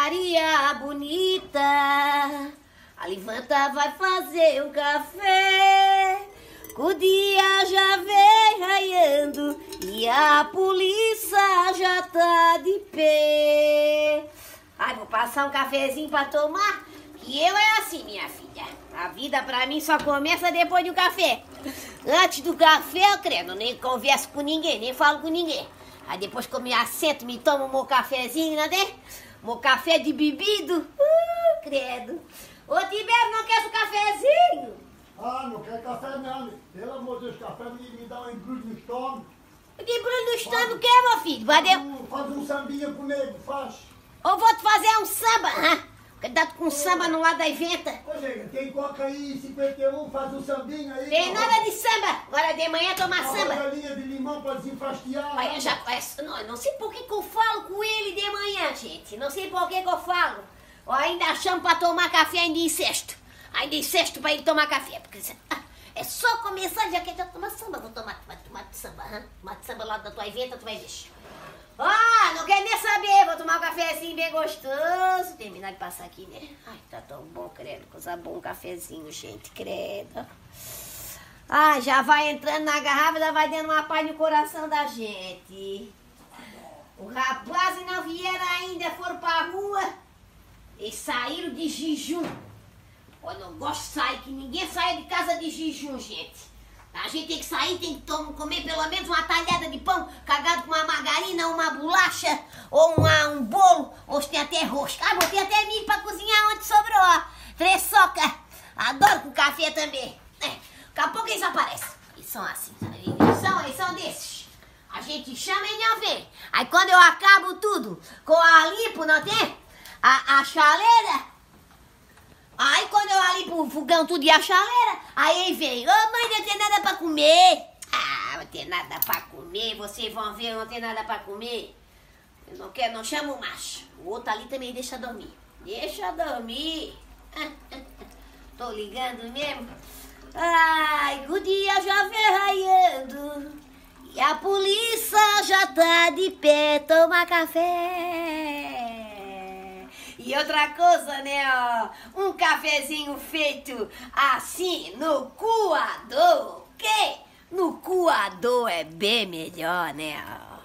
Maria bonita, levanta, vai fazer um café. O dia já vem raiando e a polícia já tá de pé. Ai, vou passar um cafezinho pra tomar, que eu é assim, minha filha. A vida pra mim só começa depois do café. Antes do café, eu credo, nem converso com ninguém, nem falo com ninguém. Aí depois que eu me assento, me tomo um cafezinho, né? Um café de bebido. Credo. Ô, Tibério, não quer o cafezinho? Ah, não quer café não. Pelo amor de Deus, café me dá um embrulho no estômago. Que embrulho no estômago o que, meu filho? Faz um sambinha comigo, faz. Ou vou te fazer um samba, hã? Cuidado com samba no lado da inventa. Ô, gente, tem coca aí, 51, faz um sambinho aí. Tem nada de samba. Agora de manhã tomar samba. Uma galinha de limão pra desenfastiar. Aí eu já conheço. Não sei por que eu falo com ele de manhã, gente. Não sei por que eu falo. Ou ainda chamo pra tomar café ainda em sexto. Ainda em sexto pra ele tomar café. Porque é só começar, já que já tomar samba. Vou tomar samba, hã? Tomar samba lá da tua inventa, tu vai ver. Ah, não quer nem saber, vou tomar um cafezinho bem gostoso. Terminar de passar aqui, né? Ai, tá tão bom, credo. Coisa boa, um cafezinho, gente, credo. Ah, já vai entrando na garrafa, já vai dando uma paz no coração da gente. Os rapazes não vieram ainda, foram pra rua e saíram de jejum. Eu não gosto de sair, que ninguém sai de casa de jejum, gente. A gente tem que sair, tem que comer pelo menos uma talhada de pão cagado com uma margarina, uma bolacha ou um bolo, ou se tem até rosca. Ah, botei até milho pra cozinhar onde sobrou, ó. 3 socas. Adoro com café também. Daqui a pouco eles aparecem. Eles são assim, eles são desses. A gente chama e não vem. Aí quando eu acabo tudo com a limpo, não tem? A chaleira. Aí quando eu ali pro fogão tudo e a chaleira, aí ele vem, ô mãe, não tem nada pra comer. Ah, não tem nada pra comer, vocês vão ver, não tem nada pra comer. Eu não quero, não chamo o macho. O outro ali também deixa dormir. Deixa dormir. Tô ligando mesmo. Ai, o dia já vem raiando e a polícia já tá de pé, toma café. E outra coisa, né, ó, um cafezinho feito assim, no coador, que no coador é bem melhor, né, ó.